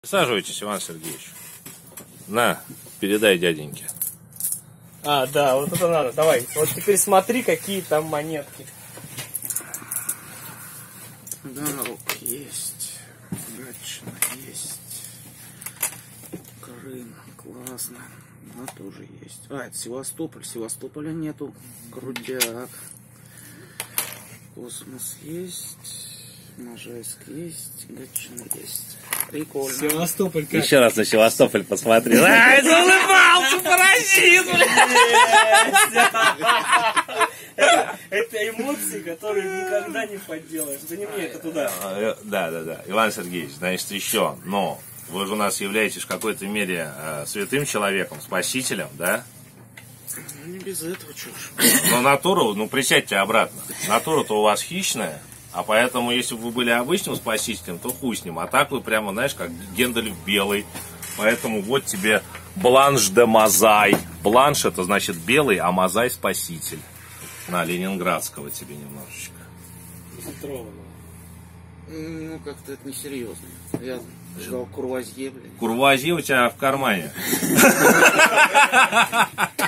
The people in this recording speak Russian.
Присаживайтесь, Иван Сергеевич. На, передай дяденьке. А, да, вот это надо. Давай. Вот теперь смотри, какие там монетки. Да, есть. Гатчина есть. Крым, классно. Она тоже есть. А, это Севастополь. Севастополя нету. Крутяк. Космос есть. Можайск есть. Гатчина есть. Прикольно. Севастополь как? Еще раз на Севастополь посмотри. Ай, заулыбался, паразит, Это эмоции, которые никогда не подделаешь. Это не мне, это туда. Да. Иван Сергеевич, значит, еще, но вы же у нас являетесь в какой-то мере святым человеком, спасителем, да? Ну, не без этого, чушь. Но натуру, присядьте обратно. Натура-то у вас хищная, а поэтому, если бы вы были обычным спасителем, то хуй с ним. А так вы прямо, знаешь, как Гендальф белый. Поэтому вот тебе Бланш де Мазай. Бланш это значит белый, а Мазай спаситель. На ленинградского тебе немножечко. Ну, как-то это несерьезно. Я ждал курвазье, блин. Курвуазье у тебя в кармане.